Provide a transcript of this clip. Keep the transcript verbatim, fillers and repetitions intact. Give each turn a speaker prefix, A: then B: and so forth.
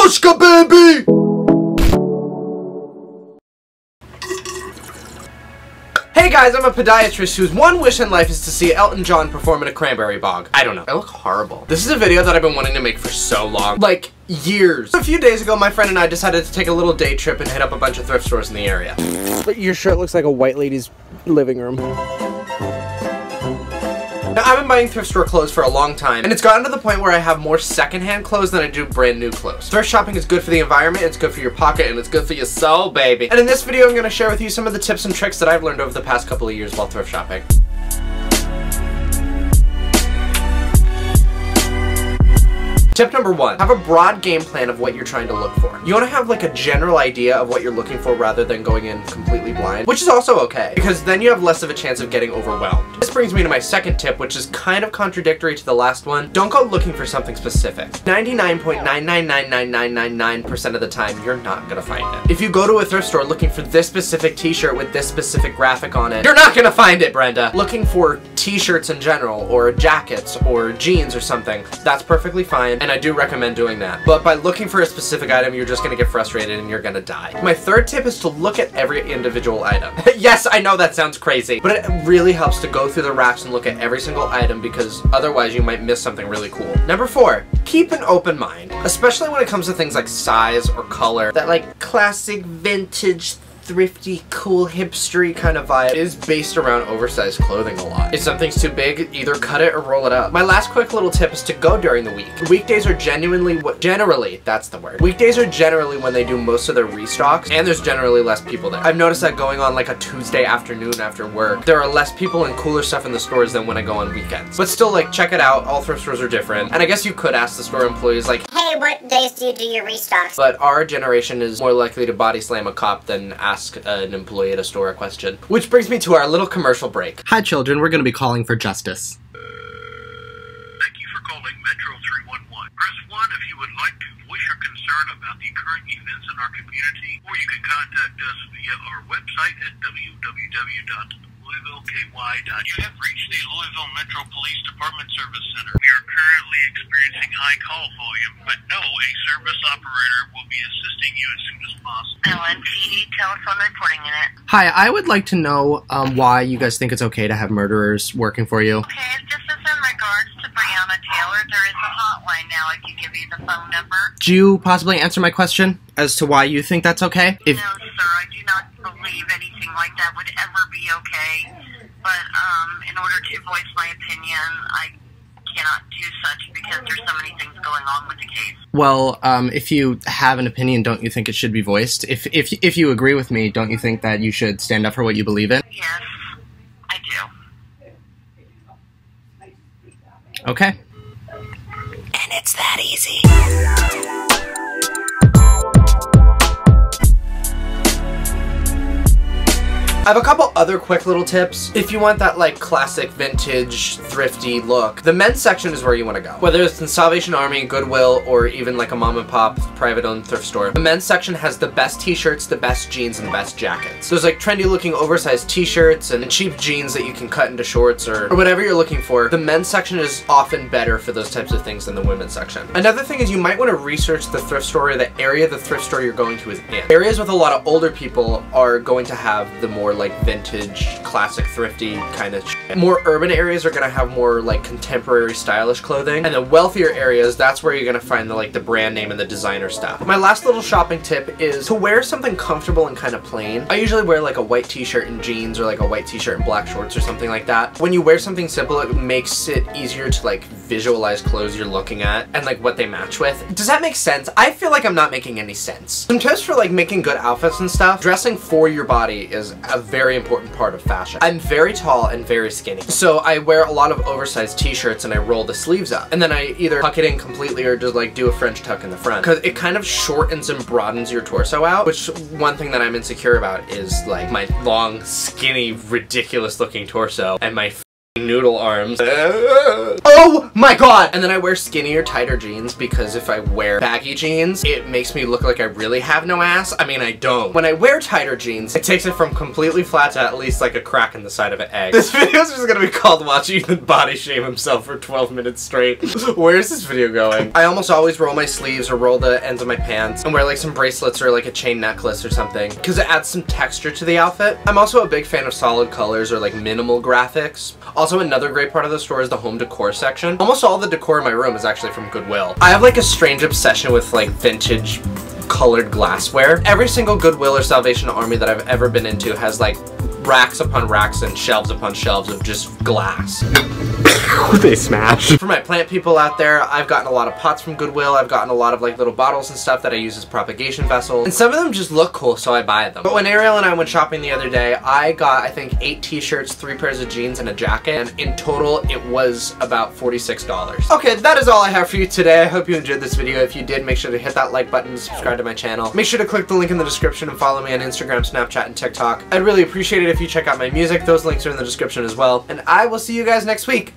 A: Antalosky, baby! Hey guys, I'm a podiatrist whose one wish in life is to see Elton John perform in a cranberry bog. I don't know. I look horrible. This is a video that I've been wanting to make for so long. Like, years. A few days ago, my friend and I decided to take a little day trip and hit up a bunch of thrift stores in the area.
B: But your shirt looks like a white lady's living room.
A: Now, I've been buying thrift store clothes for a long time, and it's gotten to the point where I have more secondhand clothes than I do brand new clothes. Thrift shopping is good for the environment, it's good for your pocket, and it's good for your soul, baby. And in this video, I'm going to share with you some of the tips and tricks that I've learned over the past couple of years while thrift shopping. Tip number one, have a broad game plan of what you're trying to look for. You want to have like a general idea of what you're looking for rather than going in completely blind, which is also okay, because then you have less of a chance of getting overwhelmed. This brings me to my second tip, which is kind of contradictory to the last one. Don't go looking for something specific. ninety-nine point nine nine nine nine nine nine nine percent of the time, you're not gonna find it. If you go to a thrift store looking for this specific t-shirt with this specific graphic on it, you're not gonna find it, Brenda. Looking for t-shirts in general, or jackets, or jeans or something, that's perfectly fine, and I do recommend doing that. But by looking for a specific item, you're just gonna get frustrated and you're gonna die. My third tip is to look at every individual item. Yes, I know that sounds crazy, but it really helps to go through the racks and look at every single item, because otherwise you might miss something really cool. Number four, keep an open mind, especially when it comes to things like size or color. That like classic vintage thrifty, cool, hipstery kind of vibe is based around oversized clothing a lot. If something's too big, either cut it or roll it up. My last quick little tip is to go during the week. Weekdays are genuinely what generally, that's the word. Weekdays are generally when they do most of their restocks, and there's generally less people there. I've noticed that going on like a Tuesday afternoon after work, there are less people and cooler stuff in the stores than when I go on weekends. But still, like, check it out. All thrift stores are different. And I guess you could ask the store employees, like,
C: hey, what days do you do your restocks?
A: But our generation is more likely to body slam a cop than ask an employee at a store a question. Which brings me to our little commercial break.
B: Hi children, we're gonna be calling for justice.
D: Thank you for calling Metro three one one. Press one if you would like to voice your concern about the current events in our community, or you can contact us via our website at w w w dot louisville k y dot net. You have reached the Louisville Metro Police Department Service Center. We are currently experiencing high call volume, but no, a service operator will be assisting you as soon as possible.
C: L N P D telephone reporting unit.
B: Hi, I would like to know um, why you guys think it's okay to have murderers working for you.
C: Okay, this is in regards to Breonna Taylor. There is a hotline now. I can give you the phone number.
B: Do you possibly answer my question as to why you think that's okay? If
C: No, sir, I do not believe anything like that would ever be okay. But um, in order to voice my opinion, I cannot do such because there's so many things going on with the case.
B: Well, um, if you have an opinion, don't you think it should be voiced? If, if, if you agree with me, don't you think that you should stand up for what you believe in?
C: Yes, I do.
B: Okay.
C: And it's that easy.
A: I have a couple other quick little tips. If you want that like classic vintage thrifty look, the men's section is where you want to go. Whether it's in Salvation Army, Goodwill, or even like a mom and pop private owned thrift store, the men's section has the best t-shirts, the best jeans, and the best jackets. There's like trendy looking oversized t-shirts and cheap jeans that you can cut into shorts or, or whatever you're looking for. The men's section is often better for those types of things than the women's section. Another thing is you might want to research the thrift store or the area the thrift store you're going to is in. Areas with a lot of older people are going to have the more like vintage, classic, thrifty kind of shit. More urban areas are gonna have more like contemporary, stylish clothing, and the wealthier areas, that's where you're gonna find the like the brand name and the designer stuff. My last little shopping tip is to wear something comfortable and kind of plain. I usually wear like a white t-shirt and jeans, or like a white t-shirt and black shorts or something like that. When you wear something simple, it makes it easier to like visualize clothes you're looking at and like what they match with. Does that make sense? I feel like I'm not making any sense. Some tips for like making good outfits and stuff. Dressing for your body is a very important part of fashion. I'm very tall and very skinny, so I wear a lot of oversized t-shirts and I roll the sleeves up, and then I either tuck it in completely or just like do a French tuck in the front, because it kind of shortens and broadens your torso out, which one thing that I'm insecure about is like my long, skinny, ridiculous looking torso and my noodle arms. Oh my god! And then I wear skinnier, tighter jeans because if I wear baggy jeans, it makes me look like I really have no ass. I mean, I don't. When I wear tighter jeans, it takes it from completely flat to at least like a crack in the side of an egg. This video is just gonna be called Watch Ethan Body Shame Himself for twelve minutes straight. Where's this video going? I almost always roll my sleeves or roll the ends of my pants and wear like some bracelets or like a chain necklace or something because it adds some texture to the outfit. I'm also a big fan of solid colors or like minimal graphics. Also, another great part of the store is the home decor section. Almost all the decor in my room is actually from Goodwill. I have like a strange obsession with like vintage colored glassware. Every single Goodwill or Salvation Army that I've ever been into has like racks upon racks and shelves upon shelves of just glass. They smash. For my plant people out there, I've gotten a lot of pots from Goodwill. I've gotten a lot of like little bottles and stuff that I use as propagation vessels. And some of them just look cool, so I buy them. But when Ariel and I went shopping the other day, I got, I think, eight t-shirts, three pairs of jeans, and a jacket. And in total, it was about forty-six dollars. Okay, that is all I have for you today. I hope you enjoyed this video. If you did, make sure to hit that like button and subscribe to my channel. Make sure to click the link in the description and follow me on Instagram, Snapchat, and TikTok. I'd really appreciate it if you check out my music. Those links are in the description as well. And I will see you guys next week.